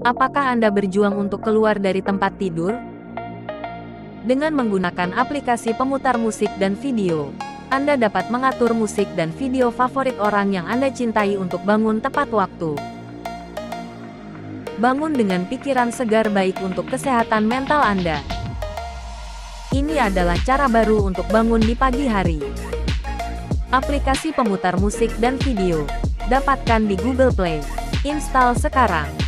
Apakah Anda berjuang untuk keluar dari tempat tidur? Dengan menggunakan aplikasi pemutar musik dan video, Anda dapat mengatur musik dan video favorit orang yang Anda cintai untuk bangun tepat waktu. Bangun dengan pikiran segar, baik untuk kesehatan mental Anda. Ini adalah cara baru untuk bangun di pagi hari. Aplikasi pemutar musik dan video, dapatkan di Google Play. Install sekarang.